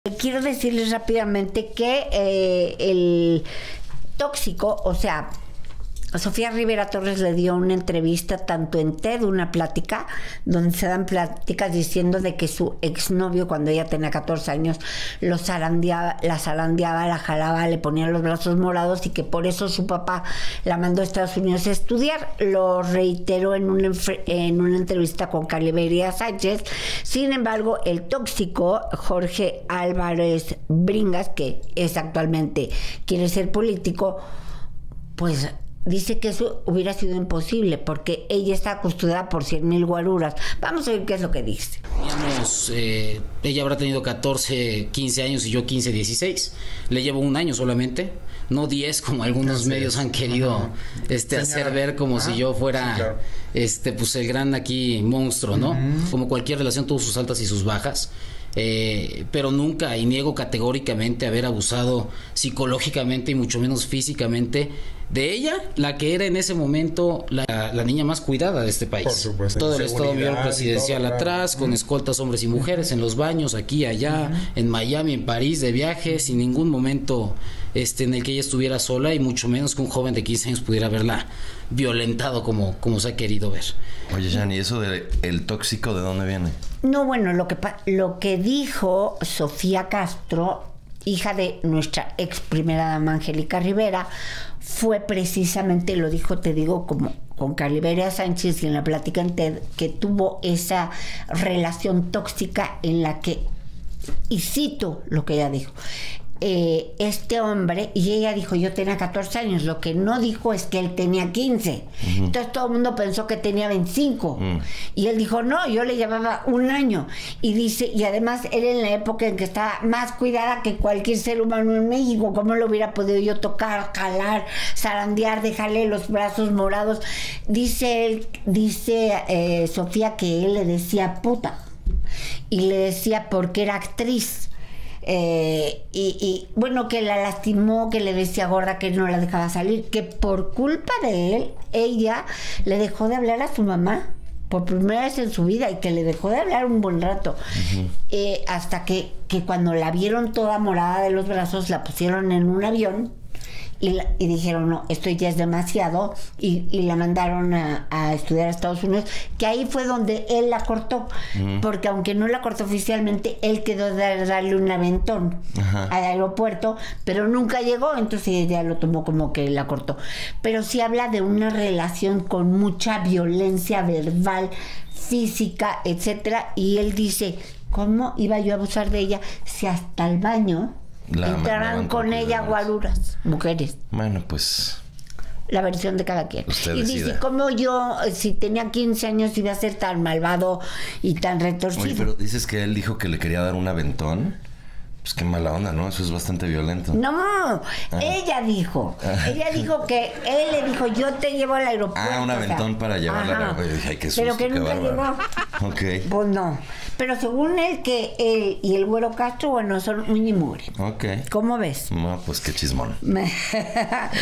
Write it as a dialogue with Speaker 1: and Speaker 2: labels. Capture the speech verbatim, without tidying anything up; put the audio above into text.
Speaker 1: Quiero decirles rápidamente que eh, el tóxico, o sea, Sofía Rivera Torres le dio una entrevista tanto en TED, una plática, donde se dan pláticas diciendo de que su exnovio, cuando ella tenía catorce años, lo zarandeaba, la zarandeaba, la jalaba, le ponía los brazos morados y que por eso su papá la mandó a Estados Unidos a estudiar. Lo reiteró en una, en una entrevista con Caliberia Sánchez. Sin embargo, el tóxico Jorge Álvarez Bringas, que es actualmente, quiere ser político, pues dice que eso hubiera sido imposible porque ella está custodiada por cien mil guaruras. Vamos a ver qué es lo que dice.
Speaker 2: Digamos, eh, ella habrá tenido catorce, quince años y yo quince, dieciséis. Le llevo un año solamente, no diez como algunos Así medios es. han querido uh-huh. este, hacer ver como uh-huh. si yo fuera sí, claro. este, pues el gran aquí monstruo, ¿no? Uh-huh. Como cualquier relación tuvo sus altas y sus bajas. Eh, pero nunca, y niego categóricamente haber abusado psicológicamente y mucho menos físicamente de ella, la que era en ese momento la, la niña más cuidada de este país. Por supuesto, todo el Estado Mayor Presidencial todo, atrás, claro. con escoltas hombres y mujeres en los baños, aquí, allá, uh-huh. en Miami, en París, de viaje, sin ningún momento este, en el que ella estuviera sola, y mucho menos que un joven de quince años pudiera haberla violentado como, como se ha querido ver.
Speaker 3: Oye, Jan, ¿y eso de el tóxico de dónde viene?
Speaker 1: No, bueno, lo que, lo que dijo Sofía Castro, hija de nuestra ex primera dama Angélica Rivera, fue precisamente, lo dijo, te digo, como con Caliberia Sánchez y en la plática en TED, que tuvo esa relación tóxica en la que, y cito lo que ella dijo, eh, este hombre, y ella dijo, yo tenía catorce años, lo que no dijo es que él tenía quince. Uh-huh. Entonces todo el mundo pensó que tenía veinticinco. Uh-huh. Y él dijo, no, yo le llevaba un año. Y dice, y además él en la época en que estaba más cuidada que cualquier ser humano en México, ¿cómo lo hubiera podido yo tocar, jalar, zarandear, dejarle los brazos morados? Dice él, dice eh, Sofía que él le decía puta. Y le decía porque era actriz. Eh, y, y bueno, que la lastimó, que le decía gorda, que no la dejaba salir, que por culpa de él, ella le dejó de hablar a su mamá por primera vez en su vida, y que le dejó de hablar un buen rato. Uh-huh. eh, hasta que, que cuando la vieron toda morada de los brazos, la pusieron en un avión y, la, y dijeron, no, esto ya es demasiado, y, y la mandaron a, a estudiar a Estados Unidos, que ahí fue donde él la cortó. Uh-huh. Porque aunque no la cortó oficialmente, él quedó de darle un aventón uh-huh. al aeropuerto, pero nunca llegó, entonces ella lo tomó como que la cortó. Pero sí habla de una relación con mucha violencia verbal, física, etcétera, y él dice, ¿cómo iba yo a abusar de ella si hasta el baño La entrarán con ella guaruras, mujeres?
Speaker 3: Bueno, pues
Speaker 1: la versión de cada quien.
Speaker 3: Usted
Speaker 1: y
Speaker 3: decida.
Speaker 1: dice, como yo, si tenía quince años, iba a ser tan malvado y tan retorcido.
Speaker 3: Oye, pero dices que él dijo que le quería dar un aventón. Pues qué mala onda, ¿no? Eso es bastante violento.
Speaker 1: No, ah. ella dijo. Ah. Ella dijo que él le dijo, yo te llevo al aeropuerto.
Speaker 3: Ah, un aventón, o sea, para llevarla al aeropuerto. Ay, qué susto,
Speaker 1: pero que nunca llegó.
Speaker 3: Ok.
Speaker 1: Pues no. Pero según él, que él y el Güero Castro, bueno, son muy y mugre.
Speaker 3: Ok.
Speaker 1: ¿Cómo ves?
Speaker 3: No, pues qué chismón.